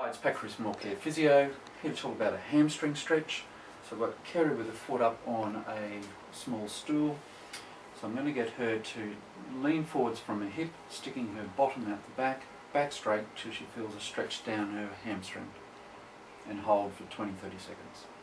Hi, it's Pat from Physio, here to talk about a hamstring stretch. So I've got Kerry with her foot up on a small stool. So I'm going to get her to lean forwards from her hip, sticking her bottom out the back straight till she feels a stretch down her hamstring, and hold for 20-30 seconds.